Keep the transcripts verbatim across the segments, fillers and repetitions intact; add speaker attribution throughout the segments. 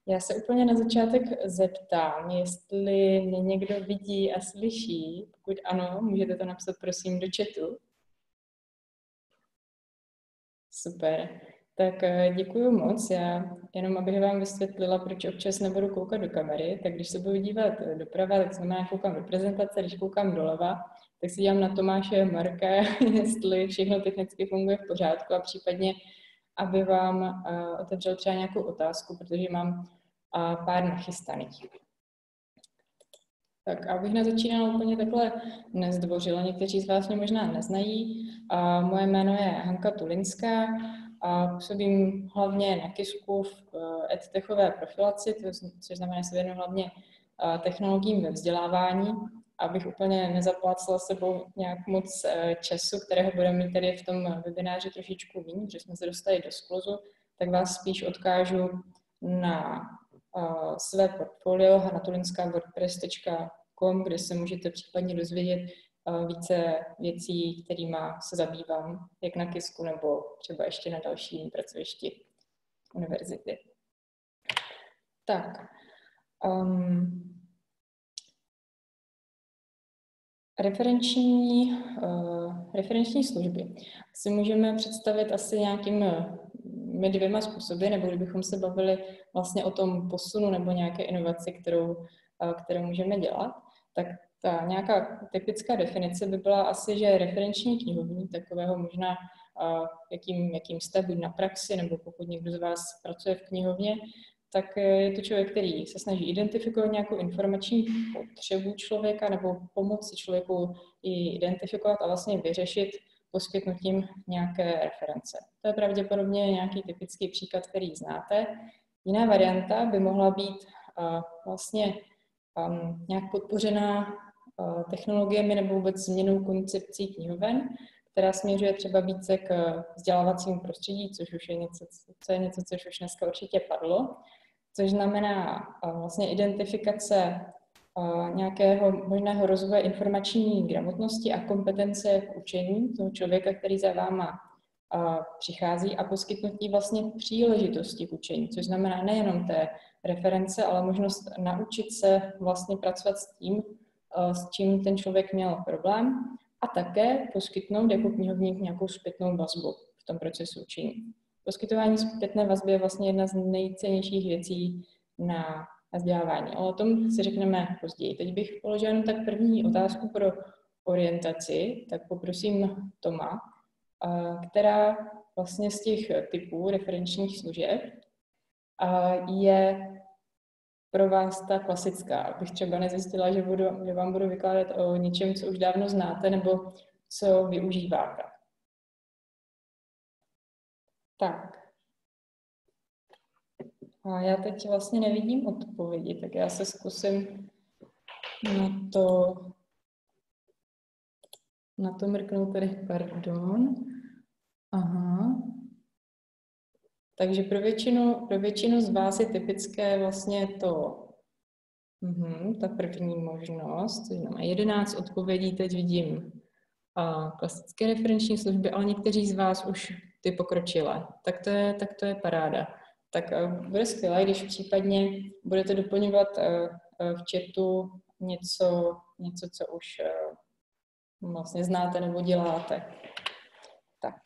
Speaker 1: Já se úplně na začátek zeptám, jestli mě někdo vidí a slyší. Pokud ano, můžete to napsat prosím do chatu. Super. Tak děkuju moc. Já jenom abych vám vysvětlila, proč občas nebudu koukat do kamery, tak když se budu dívat doprava, tak znamená koukám do prezentace, když koukám doleva, tak si dívám na Tomáše Marka, jestli všechno technicky funguje v pořádku a případně, aby vám uh, otevřel třeba nějakou otázku, protože mám uh, pár nachystaných. Tak abych nezačínala úplně takhle nezdvořile, někteří z vás mě možná neznají. Uh, moje jméno je Hanka Tulinská a působím hlavně na KISku v uh, edtechové profilaci, což znamená, že se věnuju hlavně uh, technologiím ve vzdělávání. Abych úplně nezaplácala sebou nějak moc uh, času, kterého budeme mít tady v tom webináři trošičku víc, že jsme se dostali do skluzu, tak vás spíš odkážu na uh, své portfolio hanatulinská wordpress tečka com, kde se můžete případně dozvědět uh, více věcí, kterými se zabývám, jak na KISku nebo třeba ještě na dalším pracovišti univerzity. Tak. Um, referenční, uh, referenční služby si můžeme představit asi nějakými dvěma způsoby, nebo kdybychom se bavili vlastně o tom posunu nebo nějaké inovaci, kterou, uh, kterou můžeme dělat, tak ta nějaká typická definice by byla asi, že referenční knihovní, takového možná, uh, jakým, jakým jste, buď na praxi, nebo pokud někdo z vás pracuje v knihovně, tak je to člověk, který se snaží identifikovat nějakou informační potřebu člověka nebo pomoci člověku ji identifikovat a vlastně vyřešit poskytnutím nějaké reference. To je pravděpodobně nějaký typický příklad, který znáte. Jiná varianta by mohla být uh, vlastně um, nějak podpořená uh, technologiemi nebo vůbec změnou koncepcí knihoven, která směřuje třeba více k vzdělávacímu prostředí, což už je něco, co je něco, což už dneska určitě padlo. Což znamená uh, vlastně identifikace uh, nějakého možného rozvoje informační gramotnosti a kompetence k učení toho člověka, který za váma uh, přichází a poskytnutí vlastně příležitosti k učení, což znamená nejenom té reference, ale možnost naučit se vlastně pracovat s tím, uh, s čím ten člověk měl problém a také poskytnout jako knihovník nějakou zpětnou vazbu v tom procesu učení. Poskytování zpětné vazby je vlastně jedna z nejcennějších věcí na vzdělávání. Ale o tom si řekneme později. Teď bych položila jenom tak první otázku pro orientaci, tak poprosím Toma, která vlastně z těch typů referenčních služeb je pro vás ta klasická. Abych třeba nezjistila, že, budu, že vám budu vykládat o něčem, co už dávno znáte nebo co využíváte. Tak. A já teď vlastně nevidím odpovědi, tak já se zkusím na to, na to mrknout tady, pardon. Aha. Takže pro většinu, pro většinu z vás je typické vlastně to, uhum, ta první možnost, což znamená jedenáct odpovědí, teď vidím a klasické referenční služby, ale někteří z vás už ty pokročilé. Tak to je, tak to je paráda. Tak uh, bude skvělé, když případně budete doplňovat uh, uh, v chatu něco, něco, co už uh, vlastně znáte nebo děláte. Tak.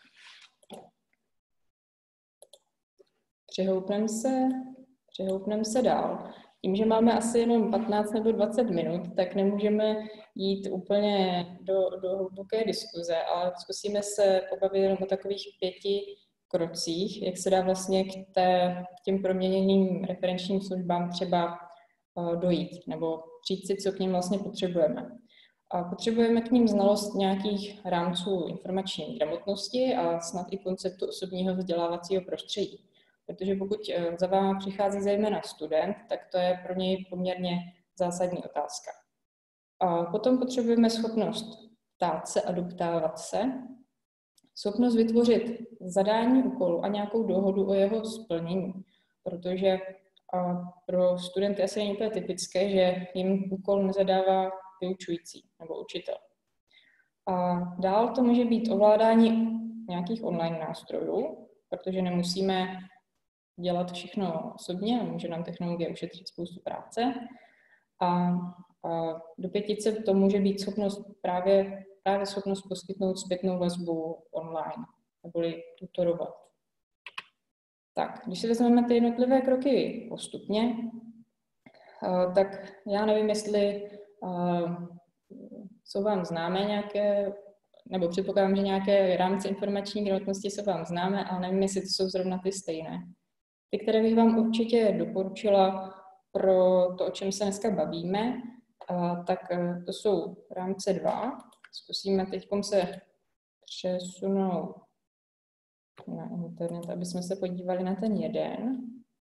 Speaker 1: Přehoupneme se, přehoupneme se dál. Tím, že máme asi jenom patnáct nebo dvacet minut, tak nemůžeme jít úplně do, do hluboké diskuze, ale zkusíme se pobavit jenom o takových pěti krocích, jak se dá vlastně k, té, k těm proměněným referenčním službám třeba uh, dojít, nebo říct si, co k ním vlastně potřebujeme. A potřebujeme k ním znalost nějakých rámců informační gramotnosti a snad i konceptu osobního vzdělávacího prostředí. Protože pokud za váma přichází zejména student, tak to je pro něj poměrně zásadní otázka. A potom potřebujeme schopnost ptát se a doptávat se, schopnost vytvořit zadání úkolu a nějakou dohodu o jeho splnění, protože pro studenty asi není úplně typické, že jim úkol nezadává vyučující nebo učitel. A dál to může být ovládání nějakých online nástrojů, protože nemusíme dělat všechno osobně a může nám technologie ušetřit spoustu práce. A, a do pětice to může být schopnost právě, právě schopnost poskytnout zpětnou vazbu online, neboli tutorovat. Tak, když si vezmeme ty jednotlivé kroky postupně, tak já nevím, jestli jsou vám známé nějaké, nebo předpokládám, že nějaké rámce informační gramotnosti jsou vám známé, ale nevím, jestli to jsou zrovna ty stejné. Ty, které bych vám určitě doporučila pro to, o čem se dneska bavíme, tak to jsou rámce dva. Zkusíme teď se přesunout na internet, aby jsme se podívali na ten jeden.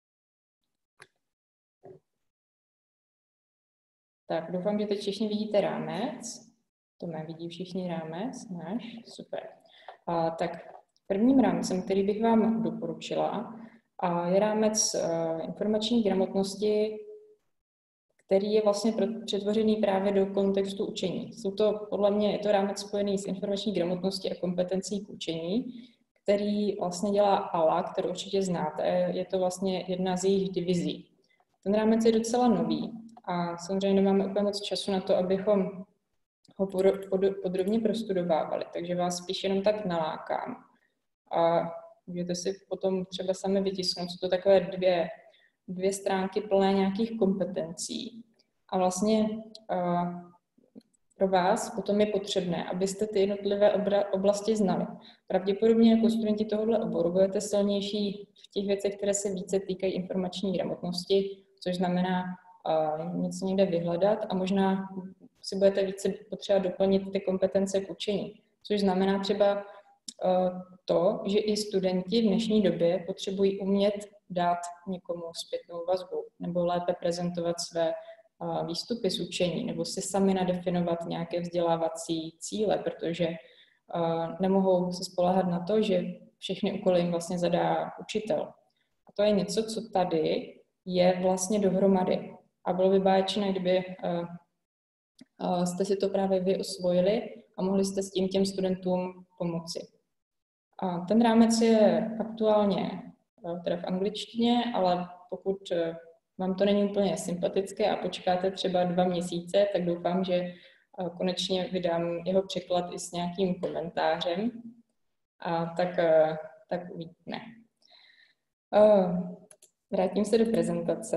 Speaker 1: Tak, doufám, že teď všichni vidíte rámec. To mé vidí všichni rámec, náš, super. A, tak prvním rámcem, který bych vám doporučila, a je rámec uh, informační gramotnosti, který je vlastně přetvořený právě do kontextu učení. Jsou to, podle mě, je to rámec spojený s informační gramotností a kompetencí k učení, který vlastně dělá A L A, kterou určitě znáte. Je to vlastně jedna z jejich divizí. Ten rámec je docela nový a samozřejmě nemáme úplně moc času na to, abychom ho podrobně prostudovávali, takže vás spíš jenom tak nalákám. A můžete si potom třeba sami vytisknout, jsou to takové dvě, dvě stránky plné nějakých kompetencí. A vlastně uh, pro vás potom je potřebné, abyste ty jednotlivé oblasti znali. Pravděpodobně jako studenti tohoto oboru budete silnější v těch věcech, které se více týkají informační gramotnosti, což znamená uh, něco někde vyhledat a možná si budete více potřeba doplnit ty kompetence k učení. Což znamená třeba uh, to, že i studenti v dnešní době potřebují umět dát někomu zpětnou vazbu nebo lépe prezentovat své uh, výstupy z učení nebo si sami nadefinovat nějaké vzdělávací cíle, protože uh, nemohou se spoléhat na to, že všechny úkoly jim vlastně zadá učitel. A to je něco, co tady je vlastně dohromady. A bylo by báječné, kdyby uh, uh, jste si to právě vy osvojili a mohli jste s tím těm studentům pomoci. A ten rámec je aktuálně teda v angličtině, ale pokud vám to není úplně sympatické a počkáte třeba dva měsíce, tak doufám, že konečně vydám jeho překlad i s nějakým komentářem. A tak, tak uvidíme. Vrátím se do prezentace.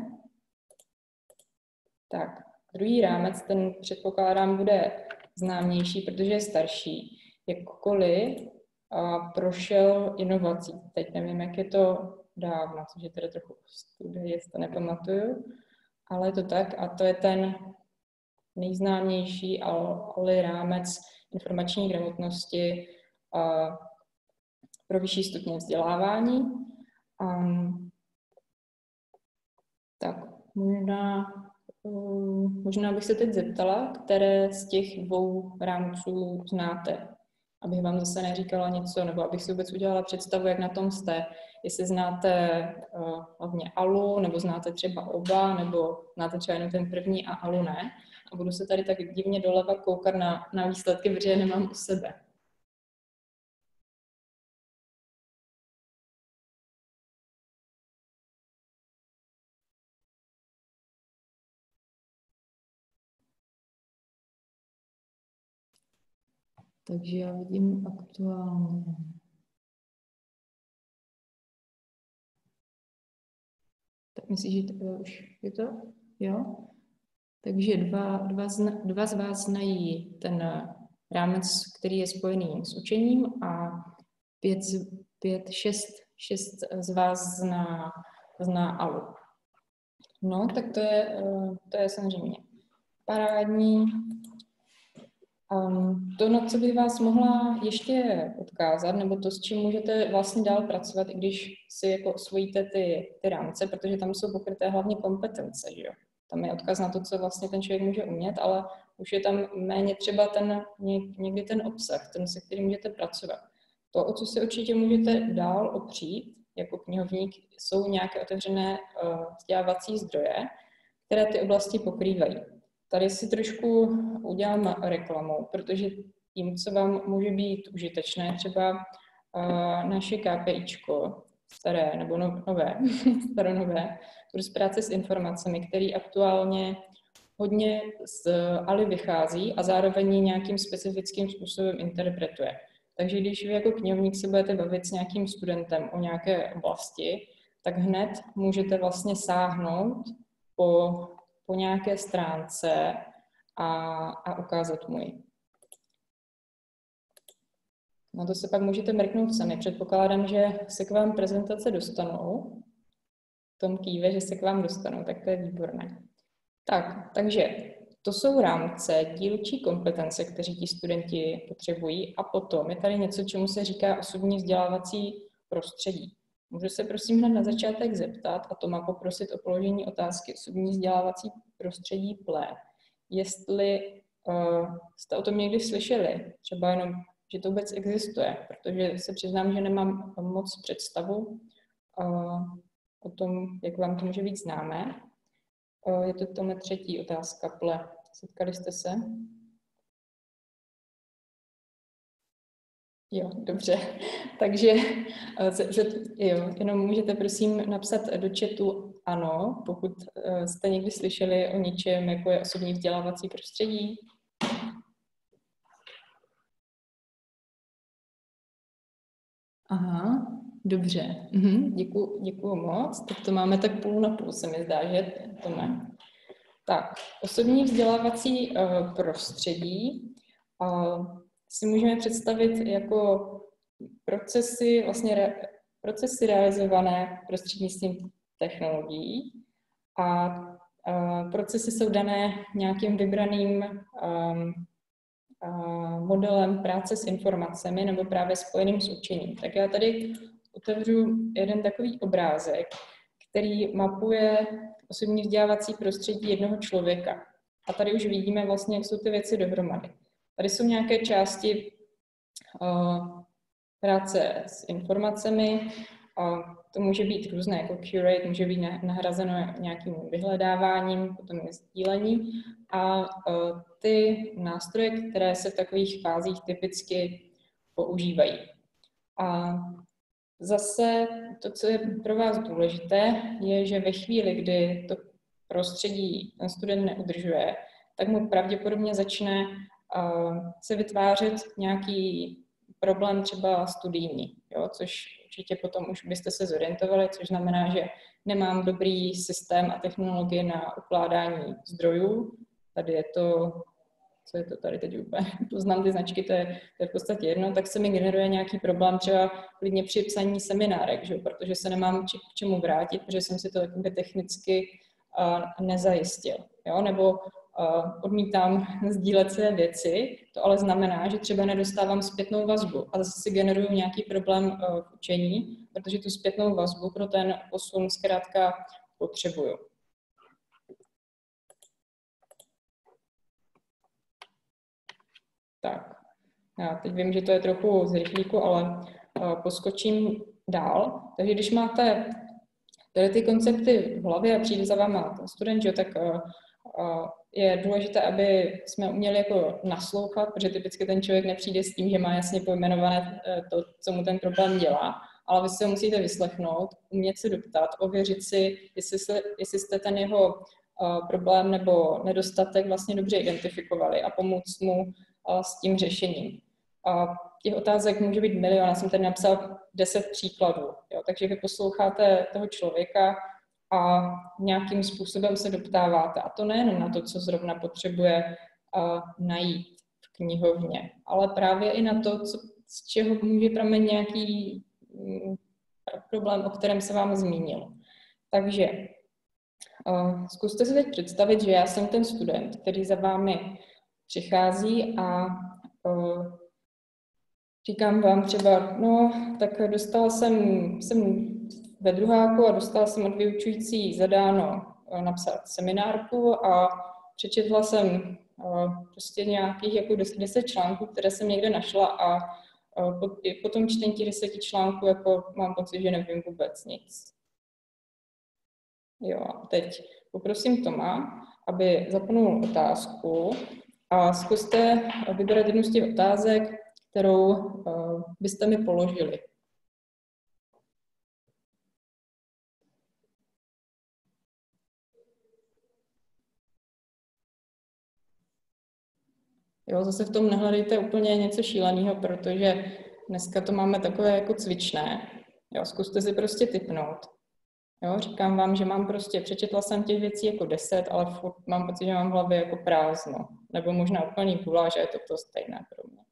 Speaker 1: Tak, druhý rámec, ten předpokládám bude známější, protože je starší. Jakkoliv a prošel inovací. Teď nevím, jak je to dávno, což je teda trochu studie, jestli to nepamatuju, ale je to tak a to je ten nejznámější ale rámec informační gramotnosti a pro vyšší stupně vzdělávání. Um, tak možná, um, možná bych se teď zeptala, které z těch dvou rámců znáte. Abych vám zase neříkala něco, nebo abych si vůbec udělala představu, jak na tom jste. Jestli znáte uh, hlavně A L U, nebo znáte třeba oba, nebo znáte třeba jenom ten první a A L U ne. A budu se tady tak divně doleva koukat na, na výsledky, protože je nemám u sebe. Takže já vidím aktuálně. Tak myslíš, že to už je to? Jo? Takže dva, dva, zna, dva z vás znají ten rámec, který je spojený s učením a pět, pět šest, šest z vás zná, zná A L U. No, tak to je, to je samozřejmě parádní. Um, to, na co bych vás mohla ještě odkázat, nebo to, s čím můžete vlastně dál pracovat, i když si jako osvojíte ty, ty rámce, protože tam jsou pokryté hlavně kompetence, že jo. Tam je odkaz na to, co vlastně ten člověk může umět, ale už je tam méně třeba ten, někdy ten obsah, ten, se kterým můžete pracovat. To, o co si určitě můžete dál opřít, jako knihovník, jsou nějaké otevřené uh, vzdělávací zdroje, které ty oblasti pokrývají. Tady si trošku udělám reklamu, protože tím, co vám může být užitečné, třeba uh, naše KPIčko, staré nebo no, nové, staronové, kurz práce s informacemi, který aktuálně hodně z A L I vychází a zároveň nějakým specifickým způsobem interpretuje. Takže když vy jako knihovník se budete bavit s nějakým studentem o nějaké oblasti, tak hned můžete vlastně sáhnout po, po nějaké stránce a, a ukázat mu ji. Na to se pak můžete mrknout sami. Předpokládám, že se k vám prezentace dostanou. V tom kýve, že se k vám dostanou, tak to je výborné. Tak, takže to jsou rámce, dílčí kompetence, které ti studenti potřebují. A potom je tady něco, čemu se říká osobní vzdělávací prostředí. Můžu se prosím hned na začátek zeptat, a to má poprosit o položení otázky osobní vzdělávací prostředí P L E. Jestli uh, jste o tom někdy slyšeli, třeba jenom, že to vůbec existuje, protože se přiznám, že nemám moc představu uh, o tom, jak vám to může být známé. Uh, je to tohle třetí otázka P L E. Setkali jste se? Jo, dobře. Takže jo, jenom můžete prosím napsat do chatu ano, pokud jste někdy slyšeli o něčem, jako je osobní vzdělávací prostředí. Aha, dobře. Mhm, děkuju, děkuju moc. Tak to máme tak půl na půl, se mi zdá, že Tome. Tak, osobní vzdělávací uh, prostředí uh, si můžeme představit jako procesy, vlastně re, procesy realizované prostřednictvím technologií a uh, procesy jsou dané nějakým vybraným um, uh, modelem práce s informacemi nebo právě spojeným s učením. Tak já tady otevřu jeden takový obrázek, který mapuje osobní vzdělávací prostředí jednoho člověka. A tady už vidíme vlastně, jak jsou ty věci dohromady. Tady jsou nějaké části uh, práce s informacemi. Uh, to může být různé, jako curate, může být nahrazeno nějakým vyhledáváním, potom je sdílení. A uh, ty nástroje, které se v takových fázích typicky používají. A zase to, co je pro vás důležité, je, že ve chvíli, kdy to prostředí ten student neudržuje, tak mu pravděpodobně začne uh, se vytvářet nějaký problém třeba studijní, jo? Což určitě potom už byste se zorientovali, což znamená, že nemám dobrý systém a technologie na ukládání zdrojů. Tady je to, co je to tady teď úplně, poznám ty značky, to je, to je v podstatě jedno, tak se mi generuje nějaký problém třeba klidně při psaní seminárek, že? Protože se nemám či, k čemu vrátit, protože jsem si to takové technicky uh, nezajistil, jo? Nebo uh, odmítám sdílet své věci, to ale znamená, že třeba nedostávám zpětnou vazbu a zase si generuju nějaký problém uh, v učení, protože tu zpětnou vazbu pro ten posun zkrátka potřebuju. Tak, já teď vím, že to je trochu z rychlíku, ale uh, poskočím dál. Takže když máte tady ty koncepty v hlavě a přijde za váma ten student, že, tak uh, uh, je důležité, aby jsme uměli jako naslouchat, protože typicky ten člověk nepřijde s tím, že má jasně pojmenované to, co mu ten problém dělá, ale vy si ho musíte vyslechnout, umět se doptat, ověřit si, jestli, se, jestli jste ten jeho uh, problém nebo nedostatek vlastně dobře identifikovali a pomoct mu s tím řešením. A těch otázek může být milion, já jsem tady napsal deset příkladů, jo? Takže vy posloucháte toho člověka a nějakým způsobem se doptáváte. A to nejenom na to, co zrovna potřebuje uh, najít v knihovně, ale právě i na to, co, z čeho může pramenit nějaký um, problém, o kterém se vám zmínil. Takže uh, zkuste si teď představit, že já jsem ten student, který za vámi přichází a uh, říkám vám třeba, no, tak dostala jsem, jsem ve druháku a dostala jsem od vyučující zadáno uh, napsat seminárku a přečetla jsem uh, prostě nějakých jako deset článků, které jsem někde našla a uh, po, po tom čtení těch deseti článků jako mám pocit, že nevím vůbec nic. Jo, a teď poprosím Toma, aby zapnul otázku. A zkuste vybrat jednu z těch otázek, kterou uh, byste mi položili. Jo, zase v tom nehledejte úplně něco šíleného, protože dneska to máme takové jako cvičné. Jo, zkuste si prostě tipnout. Jo, říkám vám, že mám prostě, přečetla jsem těch věcí jako deset, ale furt mám pocit, že mám v hlavě jako prázdno. Nebo možná úplný guláš a je to to stejné pro mě.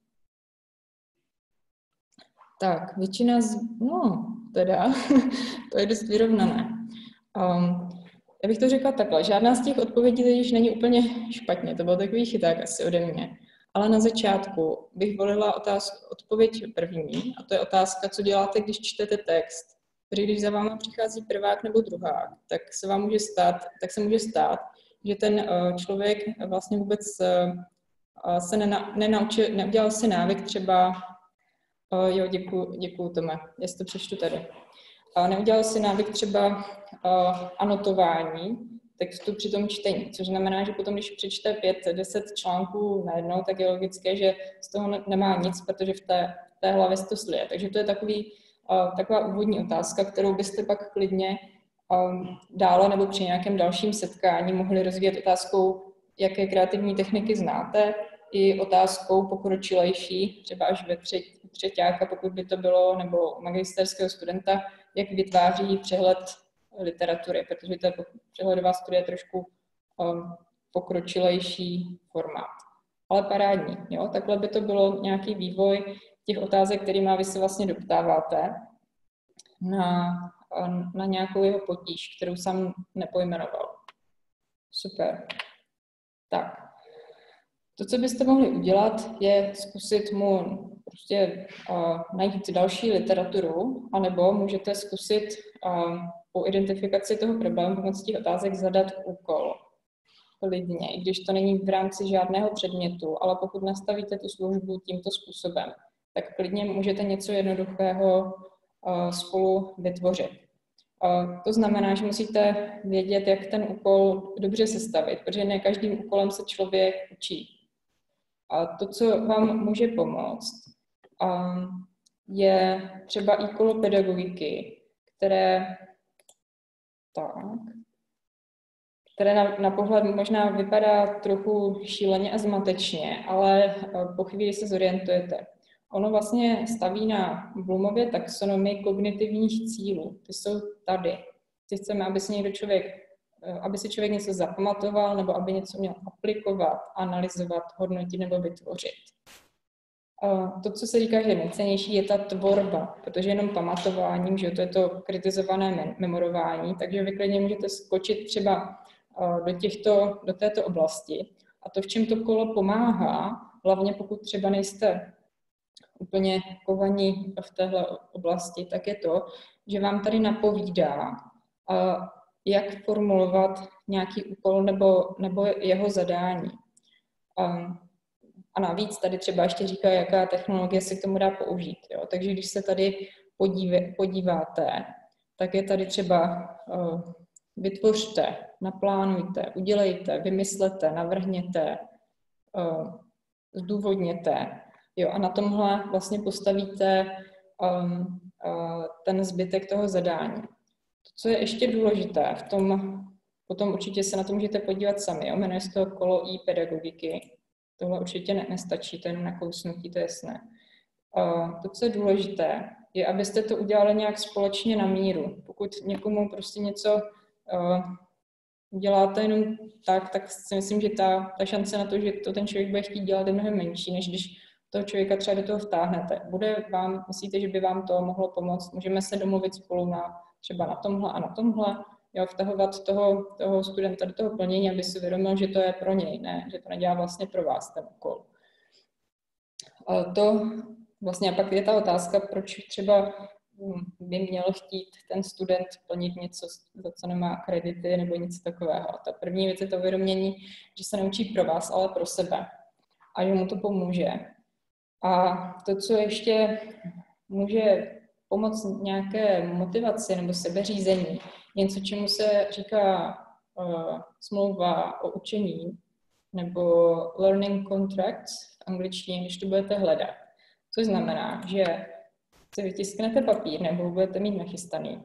Speaker 1: Tak, většina z... No, teda, to je dost vyrovnané. Um, já bych to řekla takhle, žádná z těch odpovědí teď není úplně špatně, to byl takový chyták asi ode mě. Ale na začátku bych volila otázku, odpověď první, a to je otázka, co děláte, když čtete text. Protože když za váma přichází prvák nebo druhák, tak se vám může stát, tak se může stát, že ten uh, člověk vlastně vůbec uh, se nena, nenaučil, neudělal si návyk třeba, uh, jo, děkuju, děkuju Tome, já si to přečtu tady. Uh, neudělal si návyk třeba uh, anotování textu při tom čtení, což znamená, že potom, když přečte pět, deset článků najednou, tak je logické, že z toho nemá nic, protože v té, v té hlavě se to slije. Takže to je takový, uh, taková úvodní otázka, kterou byste pak klidně um, dále nebo při nějakém dalším setkání mohli rozvíjet otázkou, jaké kreativní techniky znáte, i otázkou pokročilejší, třeba až ve třetí, třeťáka, pokud by to bylo, nebo magisterského studenta, jak vytváří přehled literatury, protože to je přehledová studie trošku um, pokročilejší formát. Ale parádní, jo? Takhle by to bylo nějaký vývoj těch otázek, kterýma vy se vlastně doptáváte na, na nějakou jeho potíž, kterou jsem nepojmenoval. Super. Tak. To, co byste mohli udělat, je zkusit mu prostě uh, najít další literaturu, anebo můžete zkusit uh, po identifikaci toho problému pomocí těch otázek zadat úkol klidně, i když to není v rámci žádného předmětu, ale pokud nastavíte tu službu tímto způsobem, tak klidně můžete něco jednoduchého uh, spolu vytvořit. Uh, to znamená, že musíte vědět, jak ten úkol dobře sestavit, protože ne každým úkolem se člověk učí. A to, co vám může pomoct, um, je třeba e-kolo pedagogiky, které, tak, které na, na pohled možná vypadá trochu šíleně a zmatečně, ale uh, po chvíli se zorientujete. Ono vlastně staví na Bloomově taxonomii kognitivních cílů. Ty jsou tady. Ty chceme, aby si někdo člověk aby si člověk něco zapamatoval, nebo aby něco měl aplikovat, analyzovat, hodnotit nebo vytvořit. To, co se říká, že je nejcennější, je ta tvorba, protože jenom pamatováním, že to je to kritizované memorování, takže vy klidně můžete skočit třeba do, těchto, do této oblasti. A to, v čem to kolo pomáhá, hlavně pokud třeba nejste úplně kovaní v téhle oblasti, tak je to, že vám tady napovídá, jak formulovat nějaký úkol nebo, nebo jeho zadání. Um, a navíc tady třeba ještě říká, jaká technologie se k tomu dá použít. Jo? Takže když se tady podívě, podíváte, tak je tady třeba uh, vytvořte, naplánujte, udělejte, vymyslete, navrhněte, uh, zdůvodněte. Jo? A na tomhle vlastně postavíte um, uh, ten zbytek toho zadání. Co je ještě důležité, v tom, potom určitě se na to můžete podívat sami, jo? Jmenuje se to kolo i-pedagogiky. Tohle určitě ne, nestačí, to je jenom nakousnutí, to je jasné. Uh, to, co je důležité, je, abyste to udělali nějak společně na míru. Pokud někomu prostě něco uh, uděláte jenom tak, tak si myslím, že ta, ta šance na to, že to ten člověk bude chtít dělat, je mnohem menší, než když toho člověka třeba do toho vtáhnete. Bude vám, myslíte, že by vám to mohlo pomoct? Můžeme se domluvit spolu na třeba na tomhle a na tomhle, jo, vtahovat toho, toho studenta do toho plnění, aby si uvědomil, že to je pro něj, ne, že to nedělá vlastně pro vás ten úkol. A to vlastně a pak je ta otázka, proč třeba by měl chtít ten student plnit něco, za co nemá kredity nebo něco takového. A ta první věc je to uvědomění, že se neučí pro vás, ale pro sebe a že mu to pomůže. A to, co ještě může pomoct nějaké motivaci nebo sebeřízení, něco, čemu se říká uh, smlouva o učení nebo learning contracts v angličtině, když to budete hledat. Což znamená, že si vytisknete papír nebo budete mít nachystaný.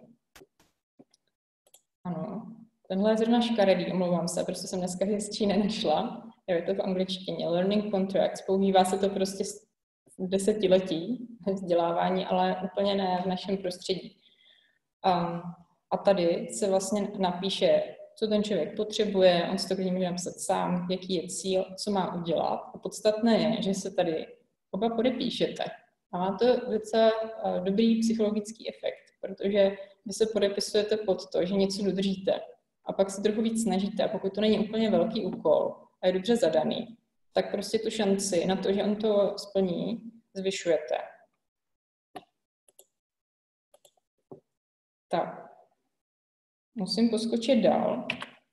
Speaker 1: Ano, tenhle je zrovna škaredý, omlouvám se, prostě jsem dneska hezčí nenašla. je to v angličtině, learning contracts, používá se to prostě desetiletí vzdělávání, ale úplně ne v našem prostředí. Um, a tady se vlastně napíše, co ten člověk potřebuje, on si to klidně může napsat sám, jaký je cíl, co má udělat. A podstatné je, že se tady oba podepíšete. A má to docela uh, dobrý psychologický efekt, protože vy se podepisujete pod to, že něco dodržíte. A pak se trochu víc snažíte. A pokud to není úplně velký úkol a je dobře zadaný, tak prostě tu šanci na to, že on to splní, zvyšujete. Tak, musím poskočit dál.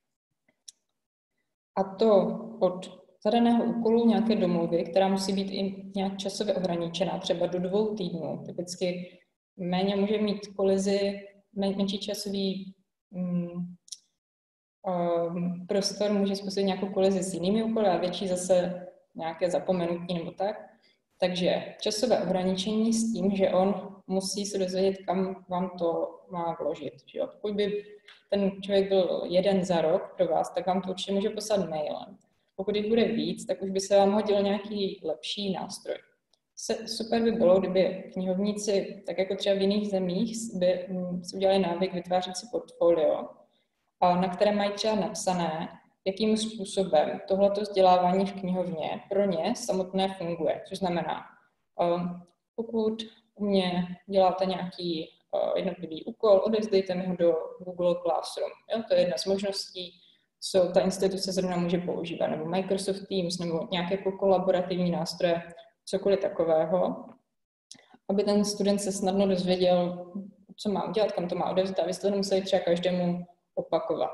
Speaker 1: A to od zadaného úkolu nějaké domluvy, která musí být i nějak časově ohraničená, třeba do dvou týdnů. Typicky méně může mít kolizi, menší časový um, um, prostor může způsobit nějakou kolizi s jinými úkoly a větší zase nějaké zapomenutí nebo tak. Takže časové ohraničení s tím, že on musí se dozvědět, kam vám to má vložit. Že jo? Pokud by ten člověk byl jeden za rok pro vás, tak vám to určitě může poslat mailem. Pokud jich bude víc, tak už by se vám hodil nějaký lepší nástroj. Se, super by bylo, kdyby knihovníci, tak jako třeba v jiných zemích, by si udělali návyk vytvářet si portfolio, na které mají třeba napsané, jakým způsobem tohleto vzdělávání v knihovně pro ně samotné funguje. Což znamená, pokud u mě děláte nějaký jednotlivý úkol, odevzdejte mi ho do Google Classroom. Jo? To je jedna z možností, co ta instituce zrovna může používat, nebo Microsoft Teams, nebo nějaké kolaborativní nástroje, cokoliv takového, aby ten student se snadno dozvěděl, co má udělat, kam to má odevzdat, abyste to nemuseli třeba každému opakovat.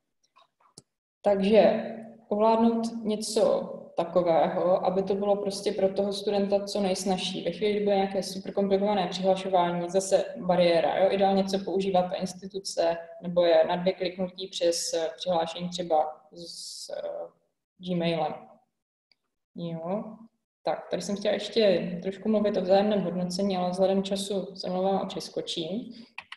Speaker 1: Takže ovládnout něco takového, aby to bylo prostě pro toho studenta co nejsnažší. Ve chvíli, kdy bude nějaké super komplikované přihlašování, zase bariéra. Jo? Ideálně co používá ta instituce, nebo je na dvě kliknutí přes přihlášení třeba s uh, Gmailem. Jo. Tak, tady jsem chtěla ještě trošku mluvit o vzájemném hodnocení, ale vzhledem času se mluvám a přeskočím.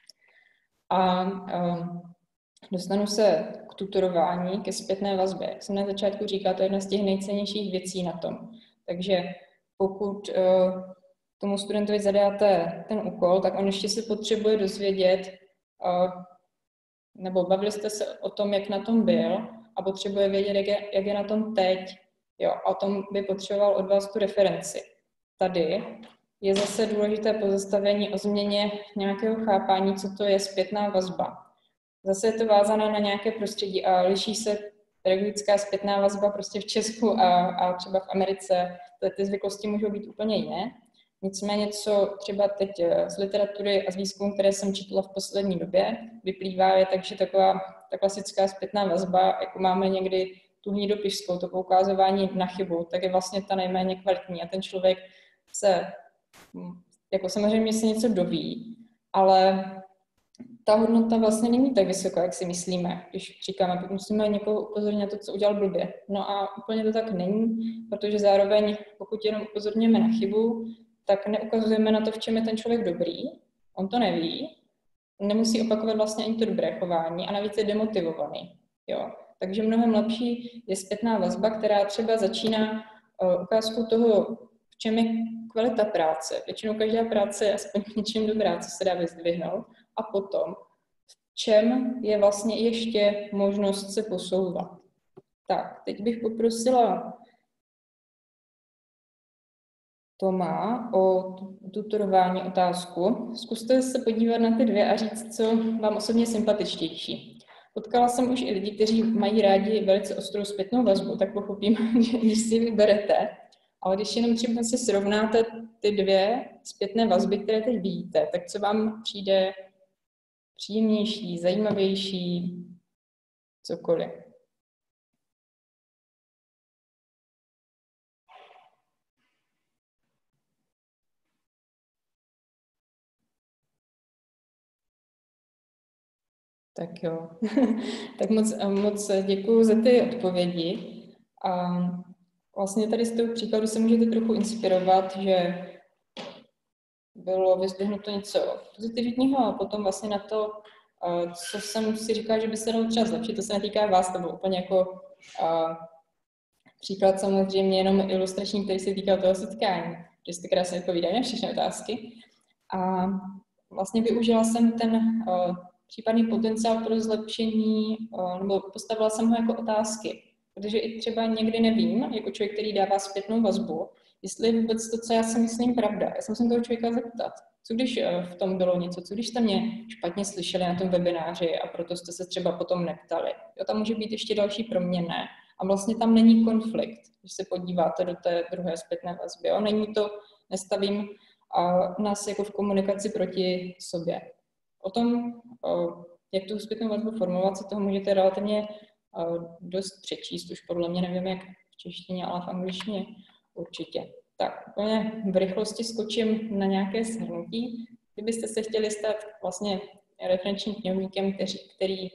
Speaker 1: A um, dostanu se k tutorování, ke zpětné vazbě. Jak jsem na začátku říkala, to je jedna z těch nejcennějších věcí na tom. Takže pokud uh, tomu studentovi zadáte ten úkol, tak on ještě se potřebuje dozvědět, uh, nebo bavili jste se o tom, jak na tom byl, a potřebuje vědět, jak je, jak je na tom teď. Jo, a o tom by potřeboval od vás tu referenci. Tady je zase důležité pozastavení o změně nějakého chápání, co to je zpětná vazba. Zase je to vázané na nějaké prostředí a liší se pedagogická zpětná vazba prostě v Česku a, a třeba v Americe. Ty zvyklosti můžou být úplně jiné. Nicméně, co třeba teď z literatury a z výzkumu, které jsem četla v poslední době, vyplývá, je takže taková ta klasická zpětná vazba, jako máme někdy tu hnídopišskou, to poukázování na chybu, tak je vlastně ta nejméně kvalitní a ten člověk se, jako samozřejmě se něco doví, ale ta hodnota vlastně není tak vysoká, jak si myslíme, když říkáme, musíme někoho upozornit na to, co udělal blbě. No a úplně to tak není, protože zároveň, pokud jenom upozorňujeme na chybu, tak neukazujeme na to, v čem je ten člověk dobrý, on to neví, nemusí opakovat vlastně ani to dobré chování a navíc je demotivovaný. Jo? Takže mnohem lepší je zpětná vazba, která třeba začíná uh, ukázkou toho, v čem je kvalita práce. Většinou každá práce je aspoň něčím dobrá, co se dá vyzdvihnout. A potom, v čem je vlastně ještě možnost se posouvat. Tak, teď bych poprosila Toma o tutorování otázku. Zkuste se podívat na ty dvě a říct, co vám osobně sympatičtější. Potkala jsem už i lidi, kteří mají rádi velice ostrou zpětnou vazbu, tak pochopím, že když si vyberete. Ale když jenom třeba si srovnáte ty dvě zpětné vazby, které teď vidíte, tak co vám přijde příjemnější, zajímavější, cokoliv. Tak jo, tak moc, moc děkuju za ty odpovědi. A vlastně tady z toho příkladu se můžete trochu inspirovat, že bylo vyzdvihnuto něco pozitivního a potom vlastně na to, co jsem si říkala, že by se dalo třeba zlepšit, to se netýká vás, to bylo úplně jako příklad samozřejmě jenom ilustrační, který se týkal toho setkání, že jste krásně odpovídali na všechny otázky. A vlastně využila jsem ten uh, případný potenciál pro zlepšení, uh, nebo postavila jsem ho jako otázky, protože i třeba někdy nevím, jako člověk, který dává zpětnou vazbu, jestli je vůbec to, co já si myslím, pravda. Já jsem se toho člověka zeptat. Co když v tom bylo něco? Co když jste mě špatně slyšeli na tom webináři a proto jste se třeba potom neptali? Jo, tam může být ještě další proměnné. A vlastně tam není konflikt, když se podíváte do té druhé zpětné vazby. Jo? Není to, nestavím a nás jako v komunikaci proti sobě. O tom, jak tu zpětnou vazbu formulovat, se toho můžete relativně dost přečíst, už podle mě nevím, jak v češtině, ale v angličtině určitě. Tak, úplně v rychlosti skočím na nějaké shrnutí. Kdybyste se chtěli stát vlastně referenčním knihovníkem, který, který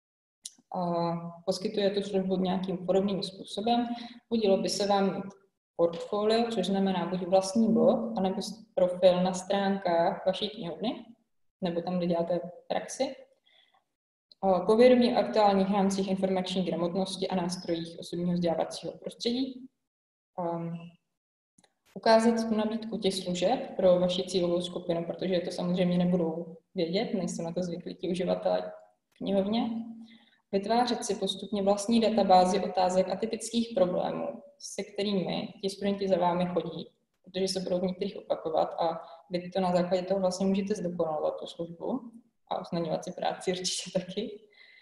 Speaker 1: uh, poskytuje tu službu nějakým podobným způsobem, hodilo by se vám mít portfolio, což znamená buď vlastní blog, anebo profil na stránkách vaší knihovny, nebo tam, kde děláte praxi. Uh, povědomí o aktuálních rámcích informační gramotnosti a nástrojích osobního vzdělávacího prostředí. Um, ukázat tu nabídku těch služeb pro vaši cílovou skupinu, protože to samozřejmě nebudou vědět, nejsou na to zvyklí ti uživatelé knihovně. Vytvářet si postupně vlastní databázi otázek a typických problémů, se kterými ti studenti za vámi chodí, protože se budou v některých opakovat a vy to na základě toho vlastně můžete zdokonalovat tu službu a usnadňovat si práci určitě taky.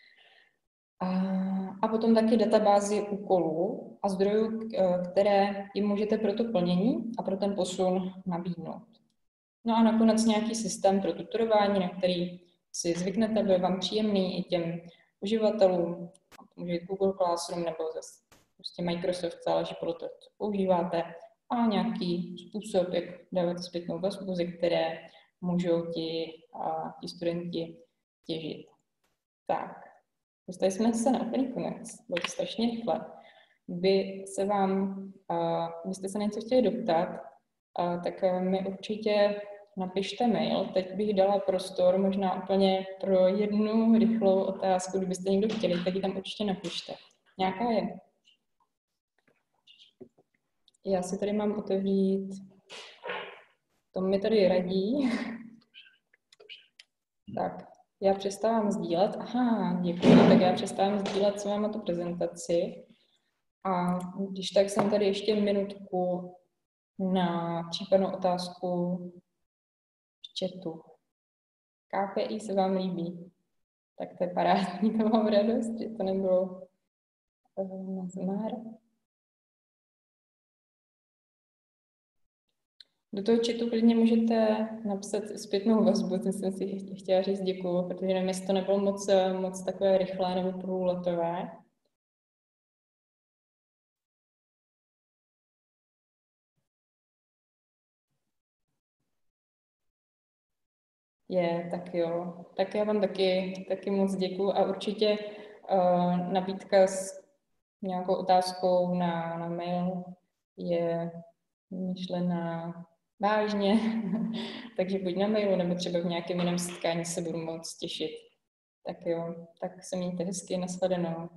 Speaker 1: A, a potom taky databázi úkolů a zdrojů, které jim můžete pro to plnění a pro ten posun nabídnout. No a nakonec nějaký systém pro tutorování, na který si zvyknete, bude vám příjemný i těm uživatelům, to může být Google Classroom nebo zase prostě Microsoft, záleží podle toho, co používáte, a nějaký způsob, jak dávat zpětnou vazbu, ze které můžou ti, a, ti studenti těžit. Tak. Dostali jsme se na úplný konec, bylo to strašně rychle. By se vám, kdybyste se něco chtěli doptat, tak mi určitě napište mail. Teď bych dala prostor možná úplně pro jednu rychlou otázku, kdybyste někdo chtěli, tak ji tam určitě napište. Nějaká je? Já si tady mám otevřít, to mi tady radí. Tak. Já přestávám sdílet. Aha, děkuji. Tak já přestávám sdílet s váma tu prezentaci. A když tak jsem tady ještě minutku na případnou otázku v chatu. K P I se vám líbí? Tak to je parádní, to mám radost, že to nebylo na zmár. Do toho chatu klidně můžete napsat zpětnou vazbu, to jsem si chtěla říct děkuju, protože nevím, jestli to nebylo moc, moc takové rychlé nebo průletové. Je, tak jo. Tak já vám taky, taky moc děkuju a určitě uh, nabídka s nějakou otázkou na, na mail je myšlená vážně, takže buď na mailu, nebo třeba v nějakém jiném setkání se budu moc těšit. Tak jo, tak se mějte hezky, nashledanou.